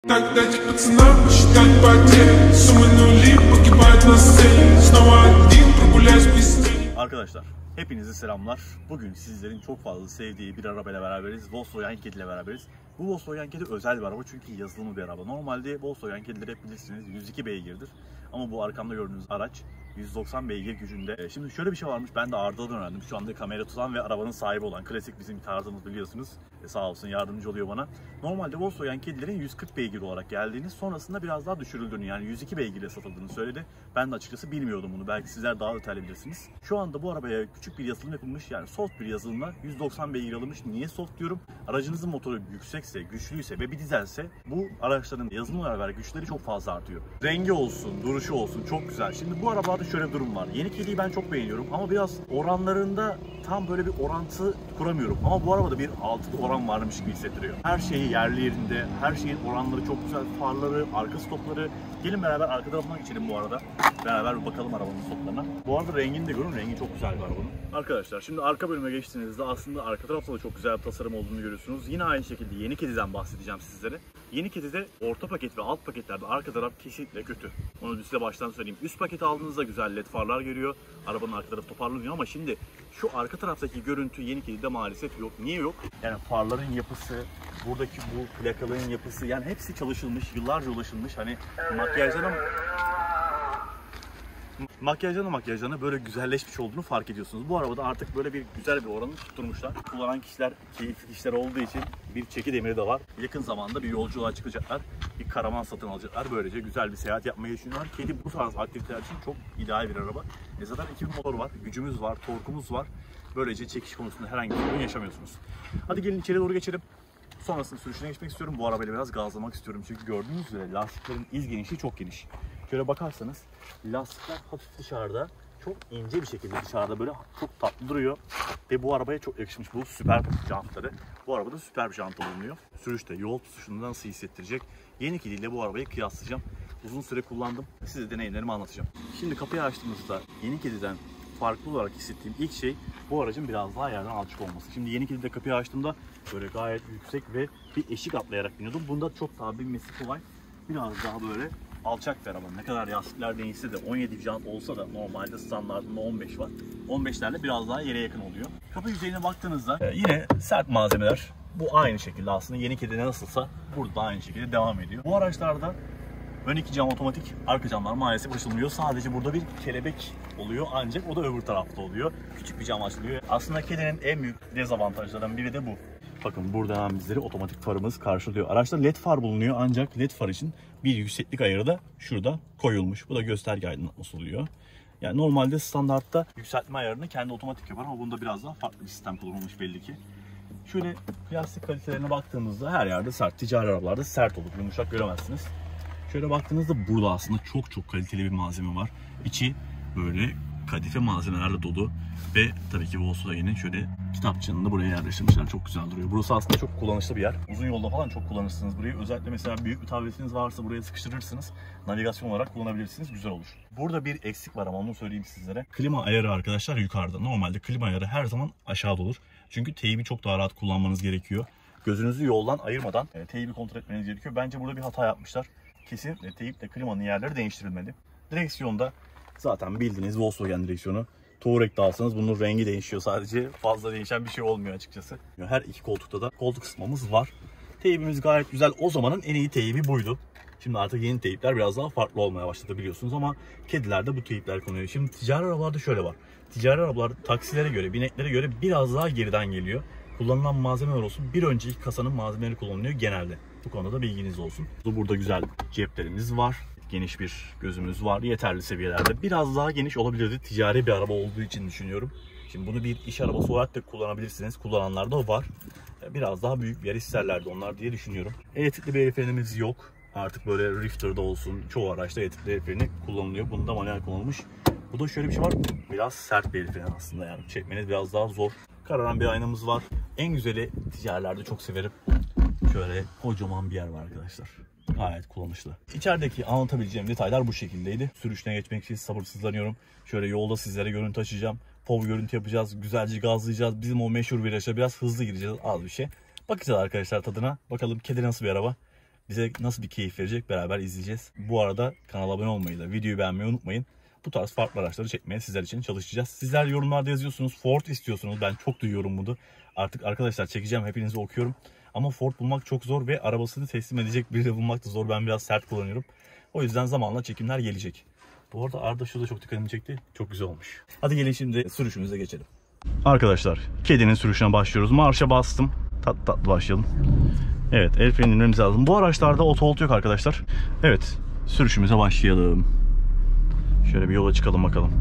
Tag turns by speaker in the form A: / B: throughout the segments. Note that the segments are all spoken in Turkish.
A: Так дайте пацанам посчитать потери. Суммы нули погибают на сцене. Снова один прогуляюсь без тени.
B: Arkadaşlar hepinize selamlar. Bugün sizlerin çok fazla sevdiği bir arabayla beraberiz. Volkswagen Caddy ile beraberiz. Bu Volkswagen Caddy özel bir araba çünkü yazılımlı bir araba. Normalde Volkswagen Caddy'leri hep bilirsiniz 102 beygirdir. Ama bu arkamda gördüğünüz araç 190 beygir gücünde. Şimdi şöyle bir şey varmış, ben de Arda'dan öğrendim. Şu anda kamera tutan ve arabanın sahibi olan, klasik bizim tarzımız biliyorsunuz. Sağ olsun yardımcı oluyor bana. Normalde Volkswagen Caddy'lerin 140 beygir olarak geldiğini, sonrasında biraz daha düşürüldüğünü, yani 102 beygirle satıldığını söyledi. Ben de açıkçası bilmiyordum bunu. Belki sizler daha detaylı bilirsiniz. Şu anda bu arabaya küçük bir yazılım yapılmış, yani soft bir yazılımla 190 beygir alınmış. Niye soft diyorum? Aracınızın motoru yüksekse, güçlüyse ve bir dizelse bu araçların yazılımla beraber güçleri çok fazla artıyor. Rengi olsun, duruşu olsun çok güzel. Şimdi bu arabalarda şöyle bir durum var. Yeni Caddy'yi ben çok beğeniyorum ama biraz oranlarında tam böyle bir orantı kuramıyorum. Ama bu arabada bir altılı oran varmış gibi hissettiriyor. Her şeyi yerli yerinde, her şeyin oranları çok güzel. Farları, arka stopları. Gelin beraber arka tarafından geçelim bu arada. Beraber bir bakalım arabanın stoplarına. Bu arada rengini de görün. Rengi çok güzel bir arabanın. Arkadaşlar şimdi arka bölüme geçtiğinizde aslında arka tarafta da çok güzel bir tasarım olduğunu görüyorsunuz. Yine aynı şekilde Yeni Caddy'den bahsedeceğim sizlere. Yeni Caddy'de orta paket ve alt paketlerde arka taraf kesinlikle kötü. Onu size baştan söyleyeyim. Üst paketi aldığınızda güzel led farlar görüyor. Arabanın arka tarafı toparlanıyor ama şimdi şu arka taraftaki görüntü Yeni Caddy'de maalesef yok. Niye yok? Yani farların yapısı, buradaki bu plakalığın yapısı, yani hepsi çalışılmış, yıllarca ulaşılmış. Hani makyajlarına böyle güzelleşmiş olduğunu fark ediyorsunuz. Bu arabada artık böyle bir güzel bir oranı tutturmuşlar. Kullanan kişiler keyifli kişiler olduğu için bir çeki demiri de var. Yakın zamanda bir yolculuğa çıkacaklar. Bir karavan satın alacaklar. Böylece güzel bir seyahat yapmayı düşünüyorlar. Caddy bu tarz aktiviteler için çok ideal bir araba. Zaten 2000 motor var, gücümüz var, torkumuz var. Böylece çekiş konusunda herhangi bir sorun yaşamıyorsunuz. Hadi gelin içeri doğru geçelim. Sonrasında sürüşüne geçmek istiyorum. Bu arabayla biraz gazlamak istiyorum. Çünkü gördüğünüz üzere lastiklerin iz genişliği çok geniş. Şöyle bakarsanız lastikler hafif dışarıda, çok ince bir şekilde dışarıda böyle çok tatlı duruyor. Ve bu arabaya çok yakışmış bu süper jantları. Bu arabada süper bir jant bulunuyor. Sürüşte yol tutuşunda nasıl hissettirecek? Yeni Caddy ile bu arabayı kıyaslayacağım. Uzun süre kullandım. Size deneyimlerimi anlatacağım. Şimdi kapıyı açtığımızda Yeni Caddy'den farklı olarak hissettiğim ilk şey bu aracın biraz daha yerden alçak olması. Şimdi Yeni Caddy'de kapıyı açtığımda böyle gayet yüksek ve bir eşik atlayarak biniyordum. Bunda çok daha binmesi kolay. Biraz daha böyle alçak bir araba. Ne kadar lastikler değişse de 17 jant olsa da normalde standartında 15 var. 15'lerle biraz daha yere yakın oluyor. Kapı yüzeyine baktığınızda yine sert malzemeler. Bu aynı şekilde aslında Yeni Caddy'de nasılsa burada da aynı şekilde devam ediyor. Bu araçlarda ön iki cam otomatik, arka camlar maalesef açılmıyor. Sadece burada bir kelebek oluyor ancak o da öbür tarafta oluyor. Küçük bir cam açılıyor. Aslında Caddy'nin en büyük dezavantajlarından biri de bu. Bakın burada hemen bizleri otomatik farımız karşılıyor. Araçta led far bulunuyor ancak led far için bir yükseklik ayarı da şurada koyulmuş. Bu da gösterge aydınlatması oluyor. Yani normalde standartta yükseltme ayarını kendi otomatik yapar ama bunda biraz daha farklı bir sistem kullanılmış belli ki. Şöyle plastik kalitelerine baktığımızda her yerde sert. Ticari arabalarda sert olur. Yumuşak göremezsiniz. Şöyle baktığınızda burada aslında çok kaliteli bir malzeme var. İçi böyle kadife malzemelerle dolu ve tabii ki Volkswagen'in şöyle kitapçığını da buraya yerleştirmişler. Çok güzel duruyor. Burası aslında çok kullanışlı bir yer. Uzun yolda falan çok kullanırsınız burayı. Özellikle mesela büyük bir tabletiniz varsa buraya sıkıştırırsınız. Navigasyon olarak kullanabilirsiniz. Güzel olur. Burada bir eksik var ama onu söyleyeyim sizlere. Klima ayarı arkadaşlar yukarıda. Normalde klima ayarı her zaman aşağıda olur. Çünkü teybi çok daha rahat kullanmanız gerekiyor. Gözünüzü yoldan ayırmadan teybi kontrol etmeniz gerekiyor. Bence burada bir hata yapmışlar. Kesinlikle teyiple klimanın yerleri değiştirilmedi. Direksiyonda zaten bildiğiniz Volkswagen direksiyonu. Touareg'de alsanız bunun rengi değişiyor sadece. Fazla değişen bir şey olmuyor açıkçası. Her iki koltukta da koltuk ısıtmamız var. Teybimiz gayet güzel. O zamanın en iyi teybi buydu. Şimdi artık yeni teyipler biraz daha farklı olmaya başladı biliyorsunuz ama Caddy'lerde bu teyipler konuyor. Şimdi ticari arabalarda şöyle var. Ticari arabalar taksilere göre, bineklere göre biraz daha geriden geliyor. Kullanılan malzemeler olsun. Bir önceki kasanın malzemeleri kullanılıyor genelde. Bu konuda da bilginiz olsun. Burada güzel ceplerimiz var. Geniş bir gözümüz var. Yeterli seviyelerde. Biraz daha geniş olabilirdi. Ticari bir araba olduğu için düşünüyorum. Şimdi bunu bir iş arabası olarak da kullanabilirsiniz. Kullananlar da var. Biraz daha büyük bir yer isterlerdi onlar diye düşünüyorum. Elektrikli bir el frenimiz yok. Artık böyle Rifter'da olsun çoğu araçta elektrikli el freni kullanılıyor. Bunda manuel kullanılmış. Bu da şöyle bir şey var. Biraz sert bir el freni aslında yani. Çekmeniz biraz daha zor. Kararan bir aynamız var. En güzeli ticarilerde çok severim. Şöyle kocaman bir yer var arkadaşlar. Gayet kullanışlı. İçerideki anlatabileceğim detaylar bu şekildeydi. Sürüşüne geçmek için sabırsızlanıyorum. Şöyle yolda sizlere görüntü açacağım. POV görüntü yapacağız. Güzelce gazlayacağız. Bizim o meşhur viraja biraz hızlı gireceğiz. Az bir şey. Bakacağız arkadaşlar tadına. Bakalım Caddy nasıl bir araba. bize nasıl bir keyif verecek beraber izleyeceğiz. Bu arada kanala abone olmayı da videoyu beğenmeyi unutmayın. Bu tarz farklı araçları çekmeye sizler için çalışacağız. Sizler yorumlarda yazıyorsunuz. Ford istiyorsunuz. Ben çok duyuyorum bunu. Artık arkadaşlar çekeceğim. Hepinizi okuyorum. Ama Ford bulmak çok zor ve arabasını teslim edecek birini bulmak da zor. Ben biraz sert kullanıyorum. O yüzden zamanla çekimler gelecek. Bu arada Arda şurada çok dikkatimi çekti. Çok güzel olmuş. Hadi gelin şimdi sürüşümüze geçelim. Arkadaşlar kedinin sürüşüne başlıyoruz. Marşa bastım. Tatlı başlayalım. Evet, el freni indirmemiz lazım. Bu araçlarda auto hold yok arkadaşlar. Evet, sürüşümüze başlayalım. Şöyle bir yola çıkalım bakalım.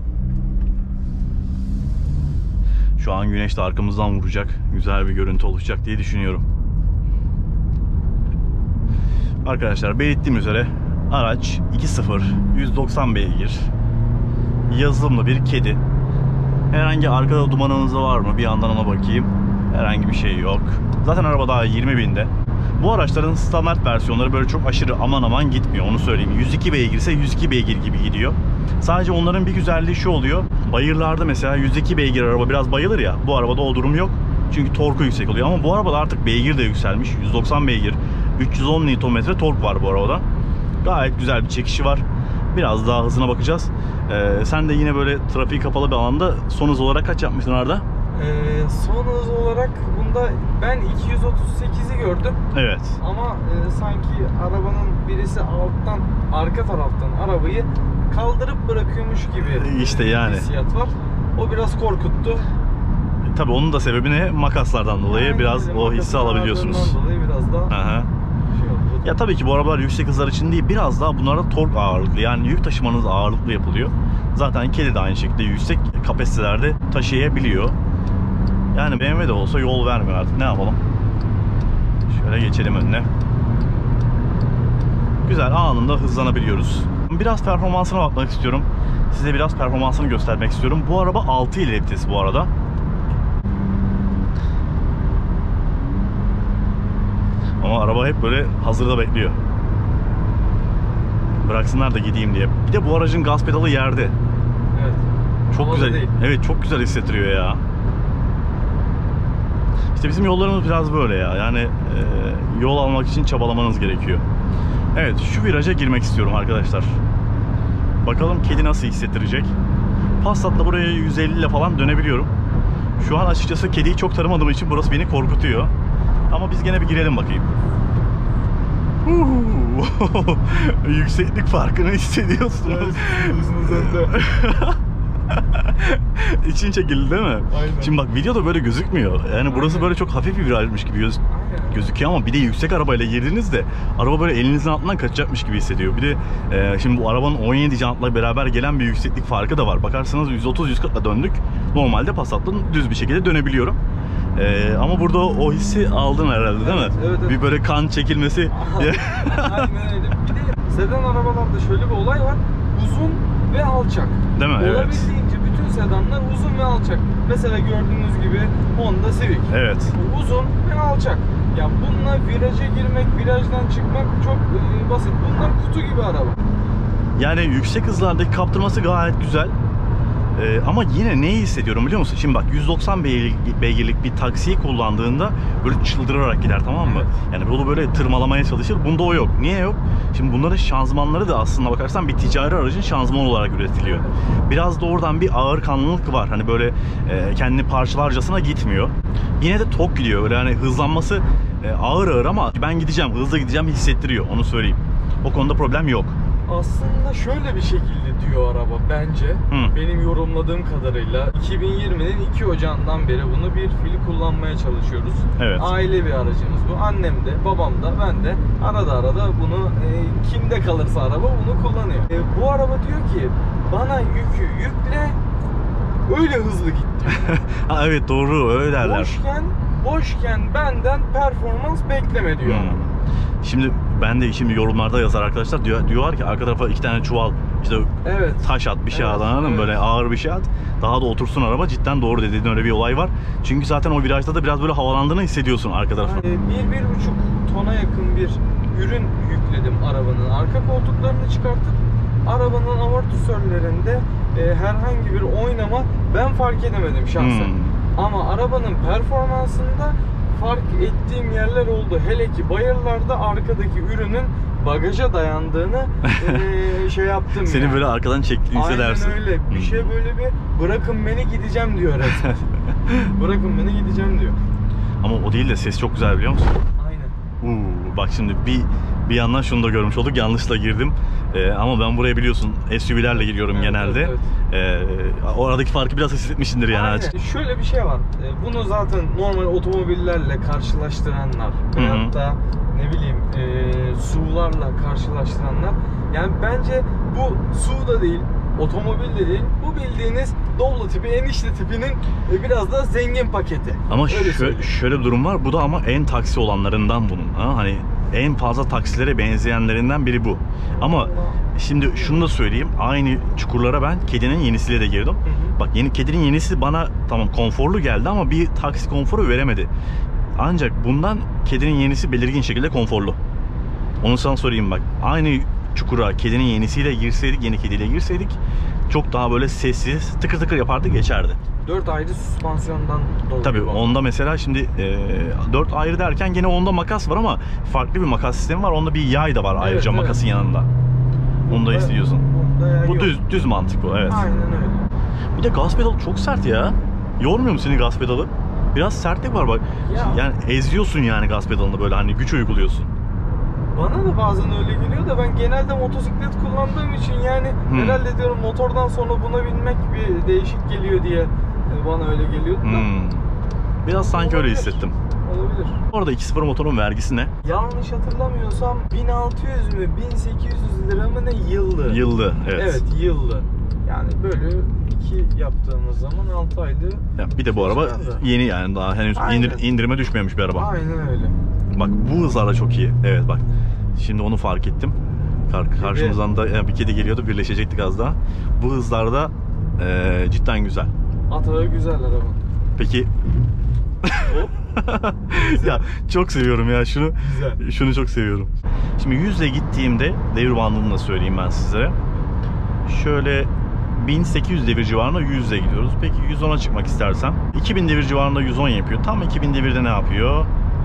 B: Şu an güneş de arkamızdan vuracak. Güzel bir görüntü oluşacak diye düşünüyorum. Arkadaşlar belirttiğim üzere araç 2.0 190 beygir. Yazılımlı bir kedi. Herhangi arkada dumanınız var mı? Bir yandan ona bakayım. Herhangi bir şey yok. Zaten araba daha 20.000'de. Bu araçların standart versiyonları böyle çok aşırı aman aman gitmiyor, onu söyleyeyim. 102 beygir ise 102 beygir gibi gidiyor. Sadece onların bir güzelliği şu oluyor. Bayırlarda mesela 102 beygir araba biraz bayılır ya. Bu arabada o durum yok. Çünkü torku yüksek oluyor. Ama bu arabada artık beygir de yükselmiş. 190 beygir, 310 Nm tork var bu arabada. Gayet güzel bir çekişi var. Biraz daha hızına bakacağız. Sen de yine böyle trafiği kapalı bir alanda son hız olarak kaç yapmıştın Arda?
C: Son hız olarak bunda ben 238'i gördüm.
B: Evet.
C: Ama sanki arabanın birisi alttan, arka taraftan arabayı kaldırıp bırakıyormuş gibi
B: İşte yani.
C: hissiyat var. O biraz korkuttu.
B: Tabii onun da sebebi ne? Makaslardan dolayı yani biraz o hissi alabiliyorsunuz.
C: Dolayı biraz daha
B: Aha. Ya tabii ki bu arabalar yüksek hızlar için değil, biraz daha bunlarda tork ağırlıklı, yani yük taşımanız ağırlıklı yapılıyor. Zaten kedi de aynı şekilde yüksek kapasitelerde taşıyabiliyor. Yani BMW de olsa yol vermiyor artık, ne yapalım. Şöyle geçelim önüne. Güzel, anında hızlanabiliyoruz. Biraz performansına bakmak istiyorum. Size biraz performansını göstermek istiyorum. Bu araba 6 ileri vites bu arada. Ama araba hep böyle hazırda bekliyor. Bıraksınlar da gideyim diye. Bir de bu aracın gaz pedalı yerde.
C: Evet.
B: Çok güzel. Değil. Evet, çok güzel hissettiriyor ya. İşte bizim yollarımız biraz böyle ya. Yani yol almak için çabalamanız gerekiyor. Evet, şu viraja girmek istiyorum arkadaşlar. Bakalım kedi nasıl hissettirecek. Passat'la buraya 150 ile falan dönebiliyorum. Şu an açıkçası kediyi çok tanımadığım için burası beni korkutuyor. Ama biz gene bir girelim bakayım. Yükseklik farkını hissediyorsunuz. İçin çekildi değil mi?
C: Aynen.
B: Şimdi bak videoda böyle gözükmüyor. Yani burası
C: Aynen.
B: böyle çok hafif bir virajmış gibi gözüküyor ama bir de yüksek arabayla girdiğinizde araba böyle elinizin altından kaçacakmış gibi hissediyor. Bir de şimdi bu arabanın 17 jantla beraber gelen bir yükseklik farkı da var. Bakarsanız 130-140'la döndük. Normalde Passat'tan düz bir şekilde dönebiliyorum. Ama burada o hissi aldın herhalde değil mi?
C: Evet.
B: Bir böyle kan çekilmesi.
C: Aynen öyle. Bir de sedan arabalarda şöyle bir olay var. Uzun ve alçak.
B: Değil mi?
C: Olabildiğince bütün sedanlar uzun ve alçak. Mesela gördüğünüz gibi Honda Civic.
B: Evet.
C: Uzun ve alçak. Ya bununla viraja girmek, virajdan çıkmak çok basit. Bunlar kutu gibi araba.
B: Yani yüksek hızlardaki kaptırması gayet güzel. Ama yine neyi hissediyorum biliyor musun? Şimdi bak 190 beygirlik bir taksiyi kullandığında böyle çıldırarak gider, tamam mı?
C: Evet.
B: Yani yolu böyle tırmalamaya çalışır. Bunda o yok. Niye yok? Şimdi bunların şanzımanları da aslında bakarsan bir ticari aracın şanzıman olarak üretiliyor. Biraz da oradan bir ağır kanlılık var. Hani böyle kendini parçalarcasına gitmiyor. Yine de tok gidiyor. Böyle hani hızlanması ağır ama ben gideceğim, hızlı gideceğim hissettiriyor. Onu söyleyeyim. O konuda problem yok.
C: Aslında şöyle bir şekilde diyor araba bence. Benim yorumladığım kadarıyla 2020'nin 2 Ocağı'ndan beri bunu bir fiil kullanmaya çalışıyoruz.
B: Evet.
C: Aile bir aracımız bu. Annem de, babam da, ben de arada bunu kimde kalırsa araba bunu kullanıyor. Bu araba diyor ki bana yükü yükle, öyle hızlı git diyor.
B: Ha, evet doğru, öyle derler.
C: Boşken benden performans bekleme diyor araba.
B: Şimdi ben de şimdi yorumlarda yazar arkadaşlar diyorlar ki arka tarafa 2 tane çuval işte taş at bir şey at, anladın mı? Böyle ağır bir şey at, daha da otursun araba. Cidden doğru dediğin öyle bir olay var. Çünkü zaten o virajda da biraz böyle havalandığını hissediyorsun arka tarafa.
C: 1-1,5 tona yakın bir ürün yükledim arabanın. Arka koltuklarını çıkartıp arabanın amortisörlerinde herhangi bir oynama ben fark edemedim şahsen. Ama arabanın performansında fark ettiğim yerler oldu. Hele ki bayırlarda arkadaki ürünün bagaja dayandığını şey yaptım.
B: Seni
C: yani.
B: böyle arkadan çektiğini hissedersin.
C: Aynen öyle. Bir şey böyle bir bırakın beni gideceğim diyor resmen. Bırakın beni gideceğim diyor.
B: Ama o değil de ses çok güzel, biliyor musun?
C: Aynen.
B: Bak şimdi bir yandan şunu da görmüş olduk. Yanlışla girdim. Ama ben buraya biliyorsun SUV'lerle giriyorum
C: Evet,
B: genelde.
C: evet.
B: Oradaki farkı biraz hissetmişsindir yani.
C: Aynen. Şöyle bir şey var. Bunu zaten normal otomobillerle karşılaştıranlar veyahut da ne bileyim SUV'larla karşılaştıranlar, yani bence bu SUV da değil, otomobil de değil. Bu bildiğiniz Doblo tipi, enişte tipinin biraz daha zengin paketi.
B: Ama
C: Öyle
B: şöyle bir durum var. Bu da ama en taksi olanlarından bunun. Ha? Hani en fazla taksilere benzeyenlerinden biri bu. Ama şimdi şunu da söyleyeyim. Aynı çukurlara ben kedinin yenisiyle de girdim. Bak kedinin yenisi bana tamam konforlu geldi ama bir taksi konforu veremedi. Ancak bundan kedinin yenisi belirgin şekilde konforlu. Onu sana sorayım bak. Aynı çukura kedinin yenisiyle girseydik, yeni kediyle girseydik çok daha böyle sessiz, tıkır tıkır yapardı, geçerdi.
C: 4 ayrı süspansiyondan dolayı.
B: Tabii onda mesela şimdi 4 ayrı derken gene onda makas var ama farklı bir makas sistemi var. Onda bir yay da var ayrıca makasın yanında. Onu da istiyorsun. Bu düz mantık bu, evet.
C: Aynen öyle.
B: Bir de gaz pedalı çok sert ya. Yormuyor mu seni gaz pedalı? Biraz sertlik var bak. Yani eziyorsun yani gaz pedalını, böyle hani güç uyguluyorsun.
C: Bana da bazen öyle geliyor da ben genelde motosiklet kullandığım için yani herhalde diyorum motordan sonra buna binmek bir değişik geliyor diye bana öyle geliyordu da.
B: Biraz sanki öyle hissettim.
C: Olabilir.
B: Orada 2.0 motorun vergisi ne?
C: Yanlış hatırlamıyorsam 1600 mü 1800 lira mı ne yıllı?
B: Yıllı, evet.
C: Evet, yıllı. Yani böyle 2 yaptığımız zaman 6 ayda.
B: Ya bir de bu araba yeni yani, daha henüz indirime düşmemiş bir araba.
C: Aynen öyle.
B: Bak bu hızlarla çok iyi. Evet bak. Şimdi onu fark ettim. Karşımızdan da bir kedi geliyordu, birleşecektik az daha. Bu hızlarda cidden güzel.
C: Atağı güzel araba.
B: Peki. Ya çok seviyorum ya şunu.
C: Güzel.
B: Şunu çok seviyorum. Şimdi 100'le gittiğimde devir bandını da söyleyeyim ben size. Şöyle 1800 devir civarında 100'le gidiyoruz. Peki 110'a çıkmak istersem 2000 devir civarında 110 yapıyor. Tam 2000 devirde ne yapıyor?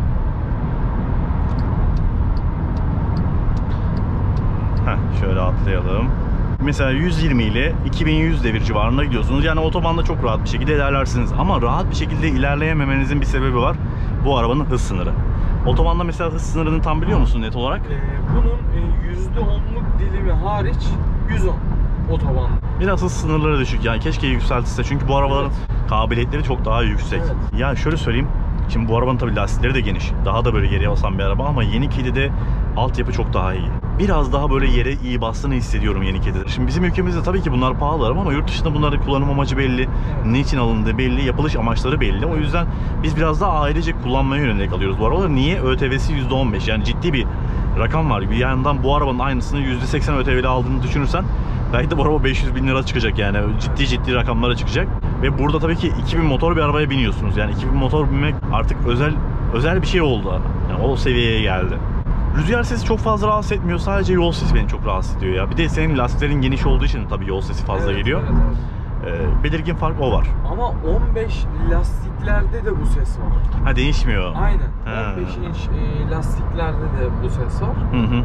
B: Şöyle atlayalım. Mesela 120 ile 2100 devir civarında gidiyorsunuz. Yani otobanda çok rahat bir şekilde ilerlersiniz. Ama rahat bir şekilde ilerleyememenizin bir sebebi var. Bu arabanın hız sınırı. Otobanda mesela hız sınırını tam biliyor musun net olarak?
C: Bunun %10'luk dilimi hariç 110 otoban.
B: Biraz hız sınırları düşük yani, keşke yükseltilse çünkü bu arabaların kabiliyetleri çok daha yüksek. Ya şöyle söyleyeyim. Şimdi bu arabanın tabii lastikleri de geniş. Daha da böyle geriye basan bir araba ama yeni kedide altyapı çok daha iyi. Biraz daha böyle yere iyi bastığını hissediyorum yeni kedide. Şimdi bizim ülkemizde tabii ki bunlar pahalı ama yurt dışında bunların kullanım amacı belli. Ne için alındığı belli, yapılış amaçları belli. O yüzden biz biraz daha ailece kullanmaya yönelik alıyoruz bu arabaları. Niye? ÖTV'si %15. Yani ciddi bir rakam var. Bir yandan bu arabanın aynısını %80 ÖTV'li aldığını düşünürsen belki de bu araba 500.000 lira çıkacak yani. Ciddi rakamlara çıkacak. Ve burada tabii ki 2000 motor bir arabaya biniyorsunuz. Yani 2000 motor binmek artık özel bir şey oldu. Yani o seviyeye geldi. Rüzgar sesi çok fazla rahatsız etmiyor. Sadece yol sesi beni çok rahatsız ediyor ya. Bir de senin lastiklerin geniş olduğu için tabii yol sesi fazla geliyor. Belirgin fark o var.
C: Ama 15 lastiklerde de bu ses var.
B: Ha, değişmiyor.
C: Aynen. 15 inç lastiklerde de bu ses var.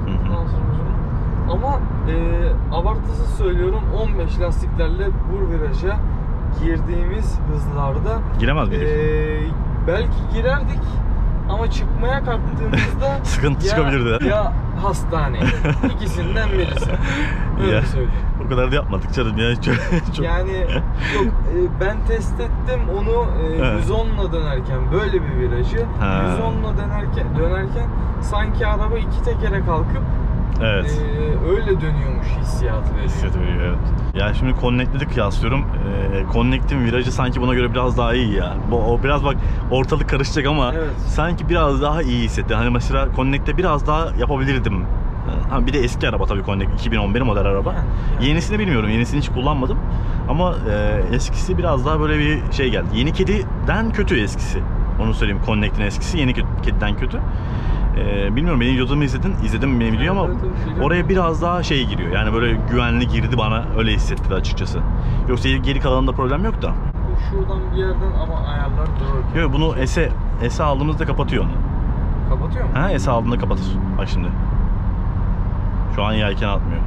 C: Ama abartısız söylüyorum, 15 lastiklerle bu viraja girdiğimiz hızlarda
B: giremez miydik?
C: Belki girerdik ama çıkmaya kalktığımızda
B: sıkıntı çıkabilirdi.
C: Ya hastane. İkisinden birisi. Öyle söyleyeyim.
B: O kadar da yapmadık canım ya. Çok...
C: Yani yok, ben test ettim onu 110'la dönerken böyle bir virajı 110'la dönerken sanki araba 2 tekere kalkıp öyle dönüyormuş hissiyatı veriyor.
B: Evet. Yani şimdi Connect'le de kıyaslıyorum. Connect'in virajı sanki buna göre biraz daha iyi ya. O biraz bak ortalık karışacak ama sanki biraz daha iyi hissetti. Hani mesela Connect'te biraz daha yapabilirdim. Bir de eski araba tabii Connect 2011 model araba. Yenisini bilmiyorum. Yenisini hiç kullanmadım. Ama eskisi biraz daha böyle bir şey geldi. Yeni kediden kötü eskisi. Onu söyleyeyim, Connect'in eskisi yeni kediden kötü. Bilmiyorum, benim videomu izledim benim video ama oraya biraz daha şey giriyor. Yani böyle güvenli girdi, bana öyle hissettirdi açıkçası. Yoksa geri kalanında problem yok da.
C: şuradan bir yerden ama ayarlar durur.
B: Yok, bunu S'e aldığımızda kapatıyor onu.
C: Kapatıyor mu?
B: Ha, S'e aldığında kapatır. Bak şimdi. Şu an yelken atmıyor.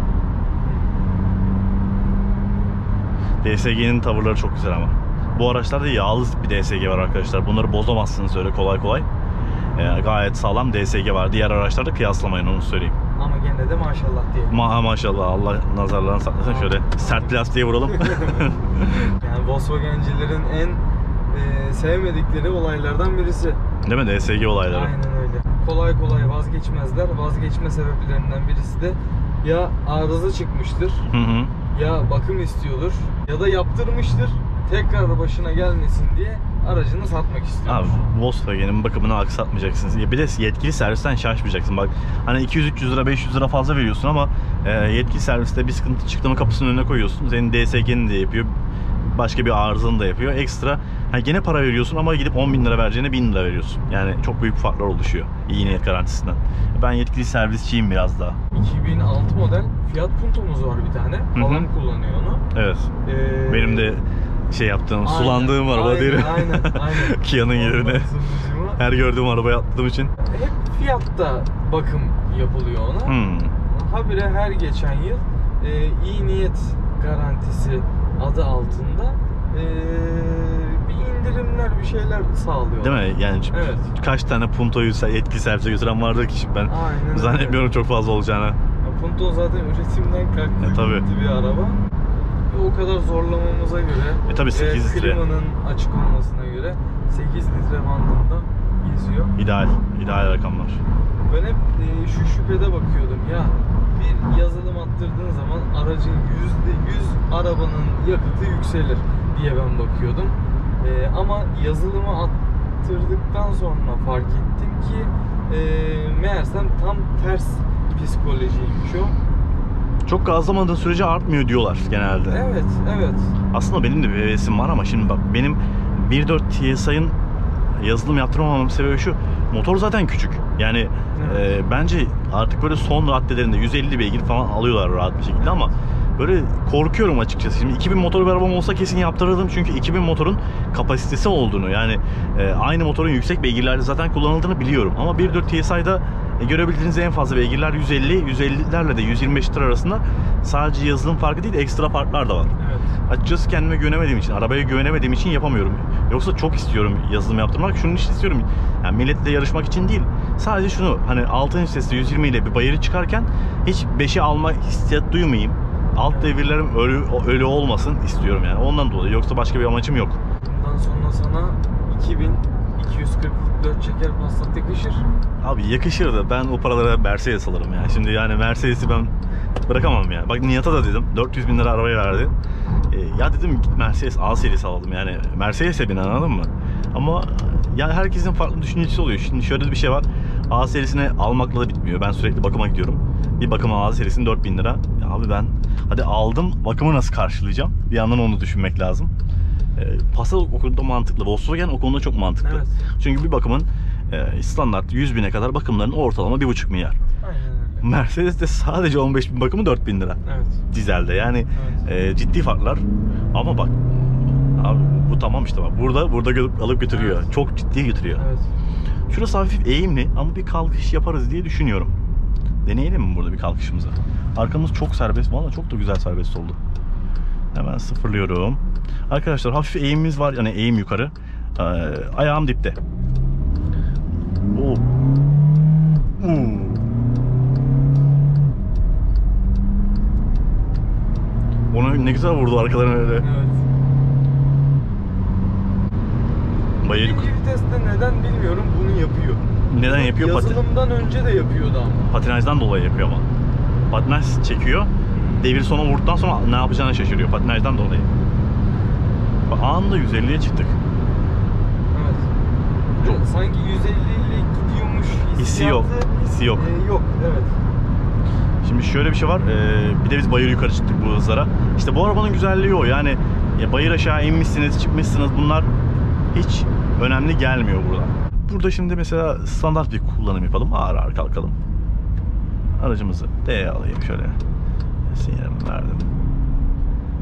B: DSG'nin tavırları çok güzel ama. Bu araçlarda yağlı bir DSG var arkadaşlar. Bunları bozamazsınız öyle kolay kolay. Gayet sağlam DSG var. Diğer araçlarda kıyaslamayın, onu söyleyeyim.
C: Ama gene de maşallah diyelim.
B: Maşallah, Allah nazarlarını saklasın. Şöyle sert plastiğe vuralım.
C: Yani Volkswagen'cilerin en sevmedikleri olaylardan birisi.
B: Değil mi? DSG olayları.
C: Aynen öyle. Kolay kolay vazgeçmezler. Vazgeçme sebeplerinden birisi de ya arıza çıkmıştır,
B: Hı hı.
C: ya bakım istiyordur, ya da yaptırmıştır. Tekrar başına gelmesin diye aracını satmak istiyor.
B: Abi Volkswagen'in bakımını aksatmayacaksınız. Bir de yetkili servisten şaşmayacaksın. Bak hani 200-300 lira 500 lira fazla veriyorsun ama yetkili serviste bir sıkıntı çıktı mı kapısının önüne koyuyorsun. Senin DSG'ni de yapıyor. Başka bir arızanı da yapıyor. Ekstra gene para veriyorsun ama gidip 10.000 lira vereceğine 1.000 lira veriyorsun. Yani çok büyük farklar oluşuyor iyi niyet garantisinden. Ben yetkili servisçiyim biraz daha.
C: 2006 model Fiat Punto'muz var bir tane. Babam kullanıyor onu.
B: Evet. Benim de yaptığım,
C: aynen,
B: sulandığım araba değil.
C: Aynen.
B: Kia'nın yerine. Her gördüğüm arabaya atladığım için.
C: Hep Fiat'ta bakım yapılıyor ona. Habire her geçen yıl iyi niyet garantisi adı altında bir indirimler, bir şeyler sağlıyor.
B: Değil mi? Yani
C: evet.
B: Kaç tane Punto'yu yetkili servise götüren vardır ki ben
C: aynen
B: zannetmiyorum
C: öyle.
B: Çok fazla olacağını.
C: Punto zaten üretimden kalktı gitti bir araba. O kadar zorlamamıza göre
B: tabii 8 litre.
C: klimanın açık olmasına göre 8 litre bandında geziyor.
B: İdeal rakamlar.
C: Ben hep şu şüphede bakıyordum ya, bir yazılım attırdığın zaman aracın %100 arabanın yakıtı yükselir diye ben bakıyordum. Ama yazılımı attırdıktan sonra fark ettim ki meğersem tam ters psikolojiymiş o.
B: Çok gazlamadığın sürece artmıyor diyorlar genelde.
C: Evet.
B: Aslında benim de bir hevesim var ama şimdi bak, benim 1.4 TSI'ın yazılım yaptırmamamın sebebi şu: motor zaten küçük. Yani bence artık böyle son raddelerinde 150 beygir falan alıyorlar rahat bir şekilde ama böyle korkuyorum açıkçası. Şimdi 2000 motor bir arabam olsa kesin yaptırırdım çünkü 2000 motorun kapasitesi olduğunu, yani aynı motorun yüksek beygirlerde zaten kullanıldığını biliyorum. Ama 1.4 TSI'da görebildiğiniz en fazla beygirler 150'lerle de 125 lira arasında. Sadece yazılım farkı değil, ekstra farklar da var.
C: Evet.
B: Açıkçası kendime güvenemediğim için, arabaya güvenemediğim için yapamıyorum. Yoksa çok istiyorum yazılım yaptırmak. Şunun için istiyorum. Yani milletle yarışmak için değil. Sadece şunu, hani 6. viteste 120 ile bir bayırı çıkarken hiç 5'i alma hissiyat duymayayım. Alt devirlerim öyle olmasın istiyorum yani. Ondan dolayı. Yoksa başka bir amacım yok.
C: Bundan sonra sana 2244 çeker Passat yakışır.
B: Abi yakışır da ben o paralara Mercedes alırım yani. Şimdi yani Mercedes'i ben bırakamam ya. Bak Nihat'a da dedim. 400 bin lira arabaya verdi. Ya dedim git Mercedes A serisi alalım yani. Mercedes'e bin, anladın mı? Ama yani herkesin farklı düşüncesi oluyor. Şimdi şöyle bir şey var. A serisini almakla da bitmiyor. Ben sürekli bakıma gidiyorum. Bir bakıma A serisinin 4000 lira. Ya abi ben hadi aldım, bakımı nasıl karşılayacağım? Bir yandan onu düşünmek lazım. Passat o konuda mantıklı. Volkswagen o konuda çok mantıklı.
C: Evet.
B: Çünkü bir bakımın standart 100 bine kadar bakımların ortalama 1,5 milyar.
C: Aynen öyle.
B: Mercedes'te sadece 15 bin bakımı 4000 lira.
C: Evet.
B: Dizelde yani
C: evet.
B: Ciddi farklar. Ama bak abi bu tamam işte bak. Burada alıp götürüyor.
C: Evet.
B: Çok ciddi götürüyor.
C: Evet.
B: Şurası hafif eğimli ama bir kalkış yaparız diye düşünüyorum. Deneyelim mi burada bir kalkışımızı? Arkamız çok serbest. Vallahi çok da güzel serbest oldu. Hemen sıfırlıyorum. Arkadaşlar hafif eğimimiz var. Yani eğim yukarı. Ayağım dipte. Onu ne güzel vurdu arkadan öyle.
C: Evet.
B: Bayır.
C: İkinci viteste neden bilmiyorum bunu yapıyor.
B: Neden yapıyor?
C: Yazılımdan önce de yapıyordu ama.
B: Patinajdan dolayı yapıyor ama. Patinaj çekiyor. Devir sona vurduktan sonra ne yapacağını şaşırıyor. Patinajdan dolayı. Bak anında 150'ye çıktık.
C: Evet.
B: Çok.
C: Sanki 150 ile gidiyormuş
B: Hissi yok. Hissi yok.
C: Yok. Evet.
B: Şimdi şöyle bir şey var. Bir de biz bayır yukarı çıktık bu hızlara. İşte bu arabanın güzelliği o. Yani bayır aşağı inmişsiniz, çıkmışsınız. Bunlar hiç önemli gelmiyor burada. Burada şimdi mesela standart bir kullanım yapalım. Ağır ağır kalkalım. Aracımızı D'ye alayım şöyle. Sinyalimi verdim.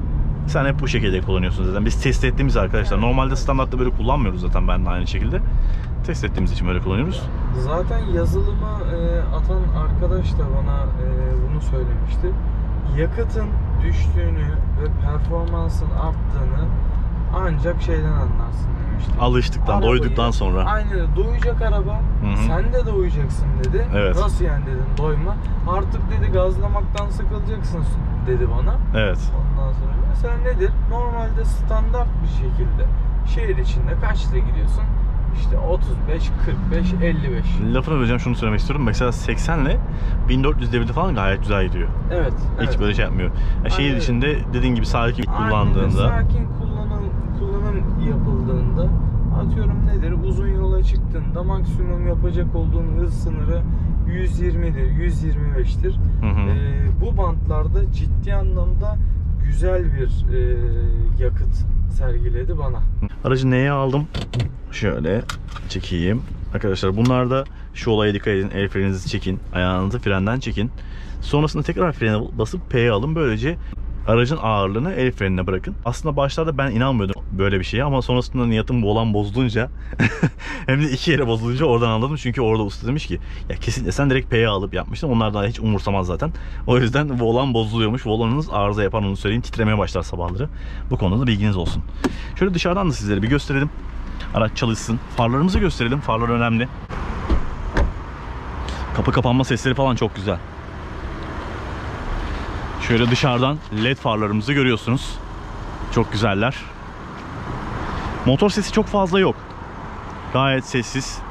B: Sen hep bu şekilde kullanıyorsun zaten. Biz test ettiğimiz arkadaşlar. Normalde standartta böyle kullanmıyoruz zaten, ben de aynı şekilde. Test ettiğimiz için böyle kullanıyoruz.
C: Zaten yazılımı atan arkadaş da bana bunu söylemişti. Yakıtın düştüğünü ve performansın arttığını ancak şeyden anlarsın demişti.
B: Alıştıktan,
C: Arabayı,
B: doyduktan sonra.
C: Aynen, doyacak araba.
B: Hı-hı.
C: Sen de doyacaksın dedi.
B: Evet.
C: Nasıl yani dedim, doyma. Artık dedi gazlamaktan sıkılacaksın dedi bana.
B: Evet.
C: Ondan sonra mesela nedir? Normalde standart bir şekilde şehir içinde kaçta gidiyorsun? İşte 35, 45, 55.
B: Lafını böleceğim, şunu söylemek istiyorum. Mesela 80 ile 1400 devirde falan gayet güzel gidiyor.
C: Evet.
B: Hiç böyle şey yapmıyor. Yani şehir içinde dediğin gibi sakin kullandığında.
C: Sakin kullanım yapıldığında, atıyorum nedir? Uzun yola çıktığında maksimum yapacak olduğun hız sınırı 120'dir, 125'tir. Bu bantlarda ciddi anlamda güzel bir yakıt sergiledi bana.
B: Aracı neye aldım? Şöyle çekeyim. Arkadaşlar bunlarda şu olaya dikkat edin. El freninizi çekin. Ayağınızı frenden çekin. Sonrasında tekrar frene basıp P'ye alın. Böylece aracın ağırlığını el frenine bırakın. Aslında başlarda ben inanmıyordum böyle bir şeye ama sonrasında niyetim volan bozulunca hem de 2 yere bozulunca oradan anladım. Çünkü orada usta demiş ki ya kesinlikle sen direkt P'ye alıp yapmıştın. Onlar da hiç umursamaz zaten. O yüzden volan bozuluyormuş. Volanınız arıza yapar, onu söyleyeyim. Titremeye başlar sabahları. Bu konuda da bilginiz olsun. Şöyle dışarıdan da sizlere bir gösterelim. Araç çalışsın. Farlarımızı gösterelim. Farlar önemli. Kapı kapanma sesleri falan çok güzel. Şöyle dışarıdan led farlarımızı görüyorsunuz. Çok güzeller. Motor sesi çok fazla yok. Gayet sessiz.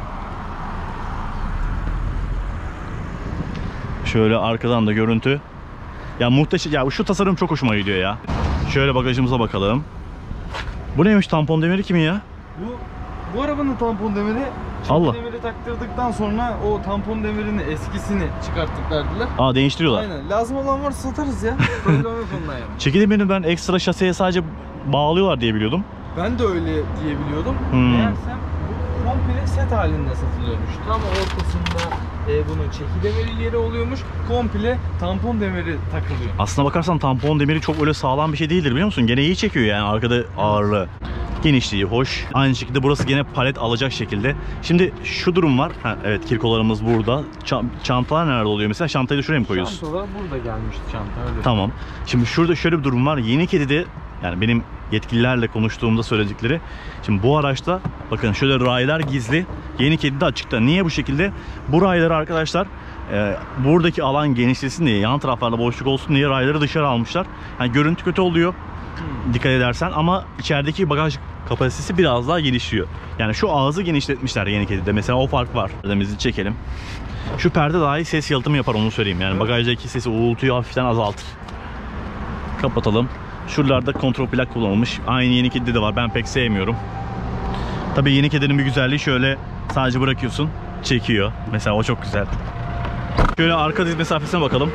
B: Şöyle arkadan da görüntü. Ya muhteşem. Ya şu tasarım çok hoşuma gidiyor ya. Şöyle bagajımıza bakalım. Bu neymiş, tampon demiri kimin ya?
C: Bu arabanın tampon demiri.
B: Allah.
C: Demiri taktırdıktan sonra o tampon demirini eskisini çıkarttık verdiler.
B: Aa, değiştiriyorlar.
C: Aynen. Lazım olan varsa satarız ya. Problem yok ondan yani.
B: Çeki demirini ben ekstra şaseye sadece bağlıyorlar diye biliyordum.
C: Ben de öyle diye biliyordum. Meğersem bu komple set halinde satılıyormuş. Tam ortasında bunun çeki demiri yeri oluyormuş. Komple tampon demiri takılıyor.
B: Aslına bakarsan tampon demiri çok öyle sağlam bir şey değildir, biliyor musun? Gene iyi çekiyor yani arkada ağırlığı. Genişliği hoş. Aynı şekilde burası gene palet alacak şekilde. Şimdi şu durum var. Evet, kirkolarımız burada. Çantalar nerede oluyor mesela? Çantayı da şuraya mı koyuyorsun?
C: Çantalar burada gelmişti, çanta öyle.
B: Tamam. Şimdi şurada şöyle bir durum var. Yeni Kedi'de, yani benim yetkililerle konuştuğumda söyledikleri. Şimdi bu araçta bakın şöyle raylar gizli. Yeni Kedi'de açıkta. Niye bu şekilde? Bu rayları arkadaşlar buradaki alan genişlesin diye, yan taraflarda boşluk olsun diye rayları dışarı almışlar. Yani görüntü kötü oluyor. Dikkat edersen, ama içerideki bagaj kapasitesi biraz daha genişliyor. Yani şu ağzı genişletmişler Yeni Kedi'de. Mesela o fark var. Perdemizi çekelim. Şu perde daha iyi ses yalıtımı yapar, onu söyleyeyim. Yani bagajdaki sesi, uğultuyu hafiften azaltır. Kapatalım. Şuralarda kontrol plak kullanılmış. Aynı Yeni Kedi'de de var. Ben pek sevmiyorum. Tabii Yeni Kedi'nin bir güzelliği, şöyle sadece bırakıyorsun, çekiyor. Mesela o çok güzel. Şöyle arka diz mesafesine bakalım.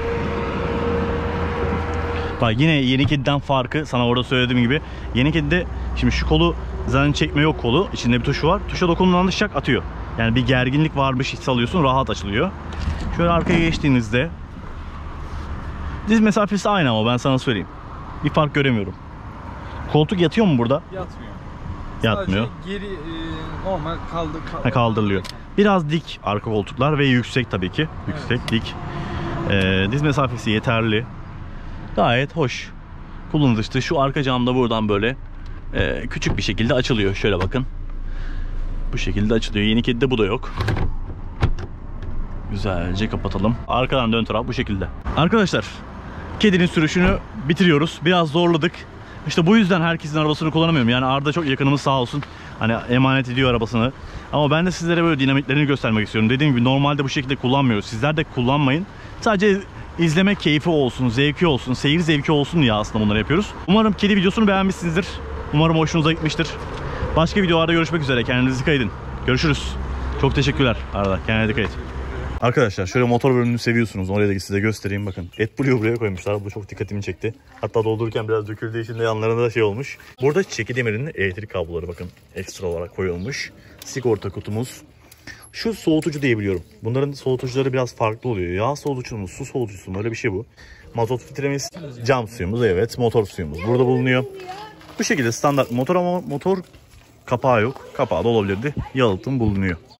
B: Bak yine Yeni Kedi'den farkı sana orada söylediğim gibi. Yeni Kedi'de şimdi şu kolu zaten çekme yok kolu. İçinde bir tuşu var. Tuşa dokunduğunda şak atıyor. Yani bir gerginlik varmış hissi alıyorsun. Rahat açılıyor. Şöyle arkaya geçtiğinizde diz mesafesi aynı ama ben sana söyleyeyim. Bir fark göremiyorum. Koltuk yatıyor mu burada?
C: Yatmıyor.
B: Yatmıyor.
C: Sadece geri normal
B: Kaldırılıyor. Biraz dik arka koltuklar ve yüksek tabii ki. Yüksek, evet. Dik. Diz mesafesi yeterli. Gayet hoş. Kullanışlı. Şu arka cam da buradan böyle küçük bir şekilde açılıyor. Şöyle bakın. Bu şekilde açılıyor. Yeni Kedi'de bu da yok. Güzelce kapatalım. Arkadan da ön taraf bu şekilde. Arkadaşlar, Kedi'nin sürüşünü bitiriyoruz. Biraz zorladık. İşte bu yüzden herkesin arabasını kullanamıyorum. Yani Arda çok yakınımız sağ olsun. Hani emanet ediyor arabasını. Ama ben de sizlere böyle dinamiklerini göstermek istiyorum. Dediğim gibi normalde bu şekilde kullanmıyoruz. Sizler de kullanmayın. Sadece izleme keyfi olsun, zevki olsun, seyir zevki olsun diye aslında bunları yapıyoruz. Umarım Kedi videosunu beğenmişsinizdir. Umarım hoşunuza gitmiştir. Başka videolarda görüşmek üzere. Kendinize dikkat edin. Görüşürüz. Çok teşekkürler Arda. Kendine dikkat et. Arkadaşlar şöyle motor bölümünü seviyorsunuz. Oraya da size göstereyim bakın. AdBlue'yu buraya koymuşlar. Bu çok dikkatimi çekti. Hatta doldururken biraz döküldüğü için de yanlarında da şey olmuş. Burada çeki demirinin elektrik kabloları bakın ekstra olarak koyulmuş. Sigorta kutumuz. Şu soğutucu diyebiliyorum. Bunların soğutucuları biraz farklı oluyor. Yağ soğutucu mu, su soğutucusu mu, öyle bir şey bu. Mazot filtremiz, cam suyumuz, evet, motor suyumuz burada bulunuyor. Bu şekilde standart motor ama motor kapağı yok. Kapağı da olabilirdi. Yalıtım bulunuyor.